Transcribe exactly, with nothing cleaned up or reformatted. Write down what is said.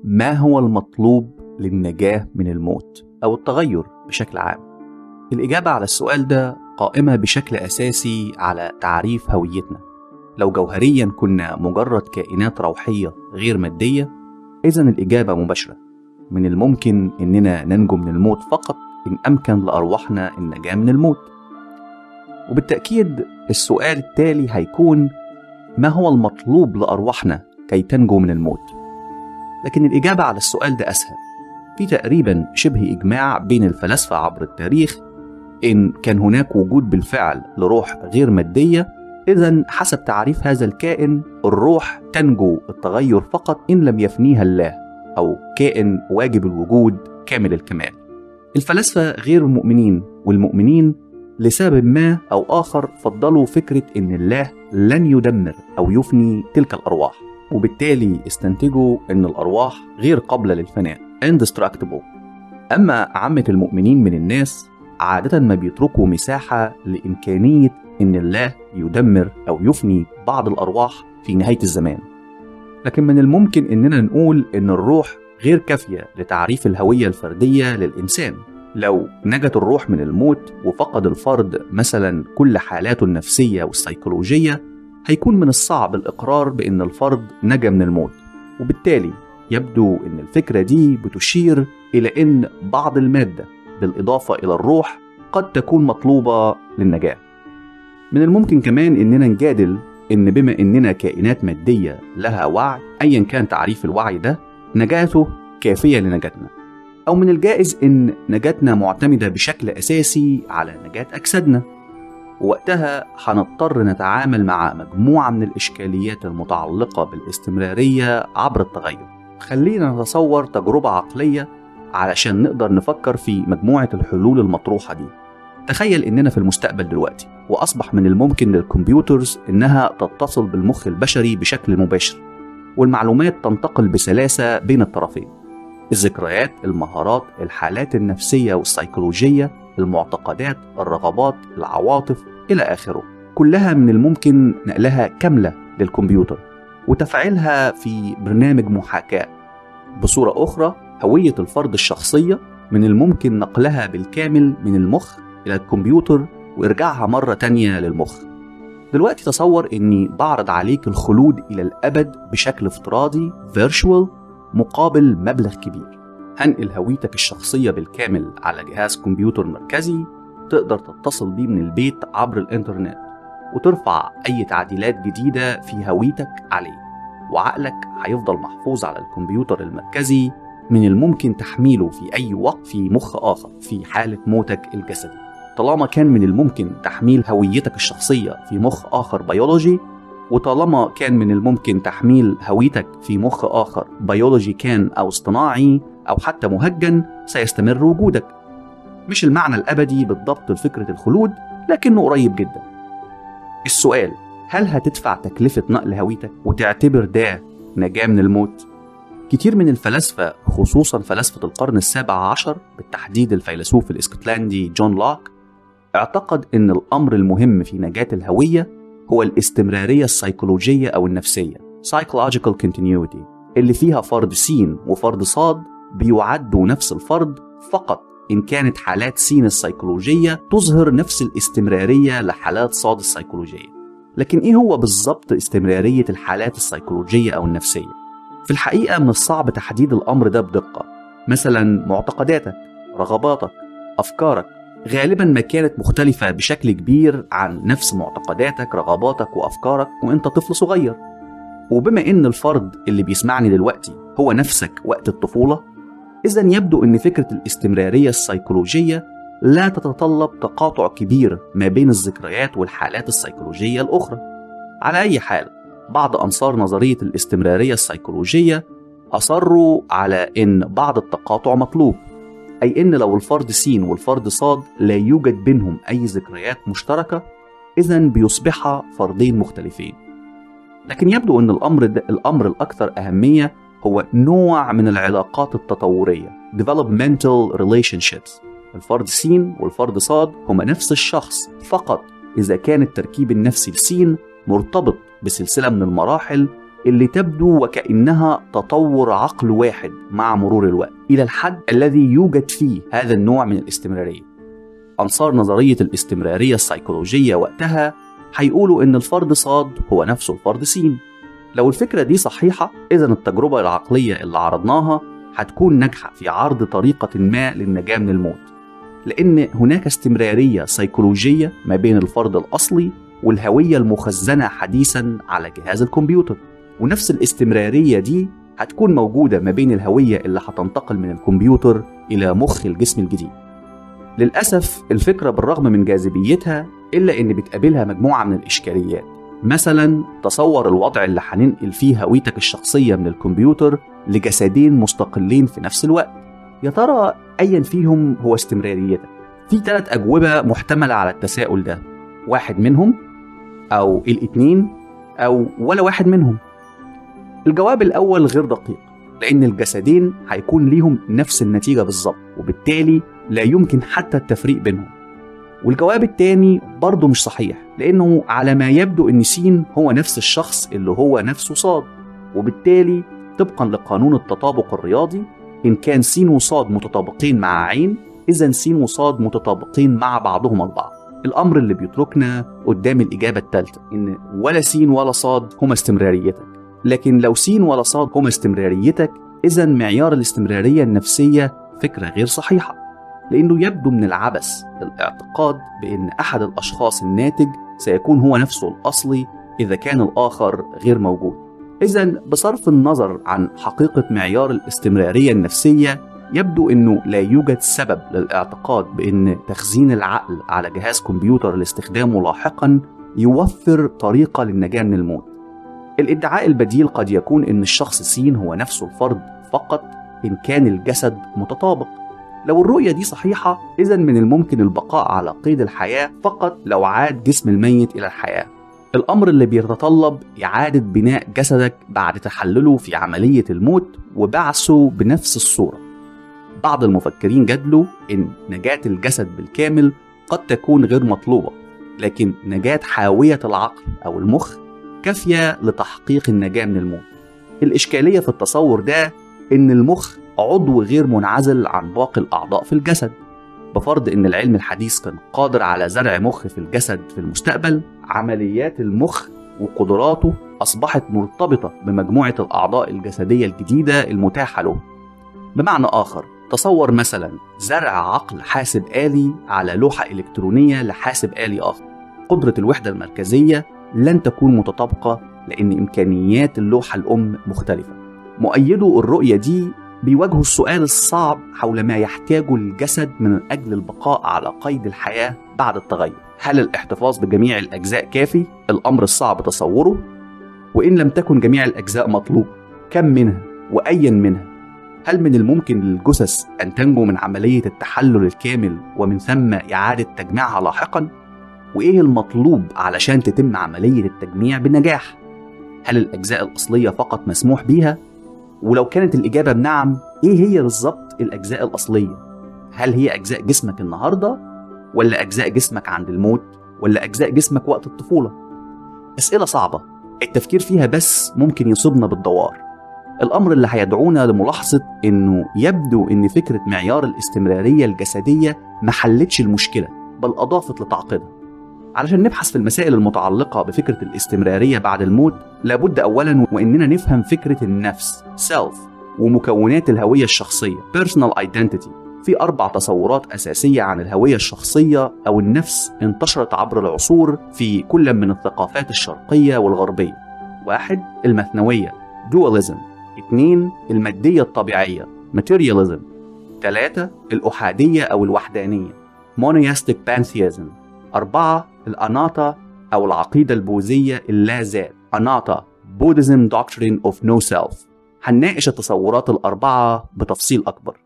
ما هو المطلوب للنجاة من الموت أو التغير بشكل عام؟ الإجابة على السؤال ده قائمة بشكل أساسي على تعريف هويتنا. لو جوهريا كنا مجرد كائنات روحية غير مادية، إذن الإجابة مباشرة: من الممكن إننا ننجو من الموت فقط إن أمكن لأرواحنا النجاة من الموت. وبالتأكيد السؤال التالي هيكون: ما هو المطلوب لأرواحنا كي تنجو من الموت؟ لكن الإجابة على السؤال ده أسهل. في تقريبا شبه إجماع بين الفلاسفة عبر التاريخ إن كان هناك وجود بالفعل لروح غير مادية، إذن حسب تعريف هذا الكائن الروح تنجو التغير فقط إن لم يفنيها الله، أو كائن واجب الوجود كامل الكمال. الفلاسفة غير المؤمنين والمؤمنين لسبب ما أو آخر فضلوا فكرة إن الله لن يدمر أو يفني تلك الأرواح، وبالتالي استنتجوا إن الأرواح غير قابلة للفناء indestructible. أما عامة المؤمنين من الناس عادة ما بيتركوا مساحة لإمكانية إن الله يدمر أو يفني بعض الأرواح في نهاية الزمان. لكن من الممكن إننا نقول إن الروح غير كافية لتعريف الهوية الفردية للإنسان. لو نجت الروح من الموت وفقد الفرد مثلا كل حالاته النفسية والسيكولوجية، هيكون من الصعب الإقرار بأن الفرد نجا من الموت. وبالتالي يبدو أن الفكرة دي بتشير إلى أن بعض المادة بالإضافة إلى الروح قد تكون مطلوبة للنجاة. من الممكن كمان أننا نجادل أن بما أننا كائنات مادية لها وعي، أيا كان تعريف الوعي ده، نجاته كافية لنجاتنا. أو من الجائز أن نجاتنا معتمدة بشكل أساسي على نجاة أجسادنا، ووقتها هنضطر نتعامل مع مجموعة من الإشكاليات المتعلقة بالاستمرارية عبر التغير. خلينا نتصور تجربة عقلية علشان نقدر نفكر في مجموعة الحلول المطروحة دي. تخيل إننا في المستقبل دلوقتي، وأصبح من الممكن للكمبيوترز إنها تتصل بالمخ البشري بشكل مباشر، والمعلومات تنتقل بسلاسة بين الطرفين. الذكريات، المهارات، الحالات النفسية والسيكولوجية، المعتقدات، الرغبات، العواطف إلى آخره، كلها من الممكن نقلها كاملة للكمبيوتر وتفعيلها في برنامج محاكاة. بصورة أخرى، هوية الفرد الشخصية من الممكن نقلها بالكامل من المخ إلى الكمبيوتر وإرجاعها مرة تانية للمخ. دلوقتي تصور إني بعرض عليك الخلود إلى الأبد بشكل افتراضي virtual مقابل مبلغ كبير. هنقل هويتك الشخصية بالكامل على جهاز كمبيوتر مركزي تقدر تتصل بيه من البيت عبر الإنترنت، وترفع أي تعديلات جديدة في هويتك عليه، وعقلك هيفضل محفوظ على الكمبيوتر المركزي من الممكن تحميله في أي وقت في مخ آخر في حالة موتك الجسدي. طالما كان من الممكن تحميل هويتك الشخصية في مخ آخر بيولوجي، وطالما كان من الممكن تحميل هويتك في مخ آخر بيولوجي كان أو اصطناعي أو حتى مهجن، سيستمر وجودك. مش المعنى الأبدي بالضبط لفكرة الخلود، لكنه قريب جدا. السؤال: هل هتدفع تكلفة نقل هويتك وتعتبر ده نجاة من الموت؟ كتير من الفلاسفة، خصوصا فلاسفة القرن السابع عشر، بالتحديد الفيلسوف الاسكتلندي جون لوك، اعتقد أن الأمر المهم في نجاة الهوية هو الاستمرارية السيكولوجية أو النفسية psychological continuity، اللي فيها فرد سين وفرد صاد بيعدوا نفس الفرد فقط إن كانت حالات سين السيكولوجية تظهر نفس الاستمرارية لحالات صاد السيكولوجية. لكن إيه هو بالضبط استمرارية الحالات السيكولوجية أو النفسية؟ في الحقيقة من الصعب تحديد الأمر ده بدقة. مثلا معتقداتك، رغباتك، أفكارك غالبا ما كانت مختلفة بشكل كبير عن نفس معتقداتك، رغباتك وأفكارك وإنت طفل صغير. وبما إن الفرد اللي بيسمعني دلوقتي هو نفسك وقت الطفولة، إذن يبدو أن فكرة الاستمرارية السيكولوجية لا تتطلب تقاطع كبير ما بين الذكريات والحالات السيكولوجية الأخرى. على أي حال، بعض أنصار نظرية الاستمرارية السيكولوجية أصروا على أن بعض التقاطع مطلوب، أي أن لو الفرد سين والفرد صاد لا يوجد بينهم أي ذكريات مشتركة، إذن بيصبحا فردين مختلفين. لكن يبدو أن الأمر, الأمر الأكثر أهمية هو نوع من العلاقات التطورية developmental relationships. الفرد سين والفرد صاد هما نفس الشخص فقط إذا كان التركيب النفسي لسين مرتبط بسلسلة من المراحل اللي تبدو وكأنها تطور عقل واحد مع مرور الوقت إلى الحد الذي يوجد فيه هذا النوع من الاستمرارية. أنصار نظرية الاستمرارية السيكولوجية وقتها هيقولوا إن الفرد صاد هو نفسه الفرد سين. لو الفكرة دي صحيحة، إذن التجربة العقلية اللي عرضناها هتكون ناجحة في عرض طريقة ما للنجاة من الموت، لأن هناك استمرارية سيكولوجية ما بين الفرد الأصلي والهوية المخزنة حديثا على جهاز الكمبيوتر، ونفس الاستمرارية دي هتكون موجودة ما بين الهوية اللي هتنتقل من الكمبيوتر إلى مخ الجسم الجديد. للأسف الفكرة بالرغم من جاذبيتها إلا إن بتقابلها مجموعة من الإشكاليات. مثلا تصور الوضع اللي هننقل فيه هويتك الشخصية من الكمبيوتر لجسدين مستقلين في نفس الوقت. يا ترى أيا فيهم هو استمراريتك؟ في ثلاث أجوبة محتملة على التساؤل ده: واحد منهم، أو الاتنين، أو ولا واحد منهم. الجواب الأول غير دقيق، لأن الجسدين هيكون ليهم نفس النتيجة بالظبط، وبالتالي لا يمكن حتى التفريق بينهم. والجواب الثاني برضه مش صحيح، لأنه على ما يبدو أن سين هو نفس الشخص اللي هو نفسه صاد، وبالتالي طبقا لقانون التطابق الرياضي، إن كان سين وصاد متطابقين مع عين، إذن سين وصاد متطابقين مع بعضهم البعض. الأمر اللي بيتركنا قدام الإجابة الثالثة، إن ولا سين ولا صاد هما استمراريتك. لكن لو سين ولا صاد هما استمراريتك، إذن معيار الاستمرارية النفسية فكرة غير صحيحة، لأنه يبدو من العبث الاعتقاد بأن أحد الأشخاص الناتج سيكون هو نفسه الأصلي إذا كان الآخر غير موجود. إذن بصرف النظر عن حقيقة معيار الاستمرارية النفسية، يبدو أنه لا يوجد سبب للاعتقاد بأن تخزين العقل على جهاز كمبيوتر لاستخدامه لاحقا يوفر طريقة للنجاة من الموت. الادعاء البديل قد يكون أن الشخص سين هو نفسه الفرد فقط إن كان الجسد متطابق. لو الرؤية دي صحيحة، إذن من الممكن البقاء على قيد الحياة فقط لو عاد جسم الميت إلى الحياة، الأمر اللي بيتطلب إعادة بناء جسدك بعد تحلله في عملية الموت وبعثه بنفس الصورة. بعض المفكرين جدلوا إن نجاة الجسد بالكامل قد تكون غير مطلوبة، لكن نجاة حاوية العقل أو المخ كافية لتحقيق النجاة من الموت. الإشكالية في التصور ده إن المخ عضو غير منعزل عن باقي الأعضاء في الجسد. بفرض إن العلم الحديث كان قادر على زرع مخ في الجسد في المستقبل، عمليات المخ وقدراته أصبحت مرتبطة بمجموعة الأعضاء الجسدية الجديدة المتاحة له. بمعنى آخر، تصور مثلا زرع عقل حاسب آلي على لوحة إلكترونية لحاسب آلي آخر. قدرة الوحدة المركزية لن تكون متطابقة لأن إمكانيات اللوحة الأم مختلفة. مؤيدو الرؤية دي بيواجهوا السؤال الصعب حول ما يحتاجه الجسد من أجل البقاء على قيد الحياة بعد التغير. هل الاحتفاظ بجميع الأجزاء كافي؟ الأمر الصعب تصوره. وإن لم تكن جميع الأجزاء مطلوب، كم منها وأيا منها؟ هل من الممكن للجثث أن تنجو من عملية التحلل الكامل ومن ثم إعادة تجميعها لاحقا؟ وإيه المطلوب علشان تتم عملية التجميع بنجاح؟ هل الأجزاء الأصلية فقط مسموح بيها؟ ولو كانت الإجابة بنعم، إيه هي بالظبط الأجزاء الأصلية؟ هل هي أجزاء جسمك النهاردة؟ ولا أجزاء جسمك عند الموت؟ ولا أجزاء جسمك وقت الطفولة؟ أسئلة صعبة التفكير فيها بس ممكن يصيبنا بالدوار. الأمر اللي هيدعونا لملاحظة إنه يبدو إن فكرة معيار الاستمرارية الجسدية ما حلتش المشكلة، بل أضافت لتعقيدها. علشان نبحث في المسائل المتعلقة بفكرة الاستمرارية بعد الموت، لابد أولاً وإننا نفهم فكرة النفس self ومكونات الهوية الشخصية personal identity. في أربع تصورات أساسية عن الهوية الشخصية أو النفس انتشرت عبر العصور في كل من الثقافات الشرقية والغربية. واحد، المثنوية dualism. اثنين، المادية الطبيعية materialism. ثلاثة، الأحادية أو الوحدانية monotheistic pantheism. أربعة، الأناتا أو العقيدة البوذية اللا ذات أناتا Buddhism doctrine of no self. هنناقش التصورات الأربعة بتفصيل أكبر.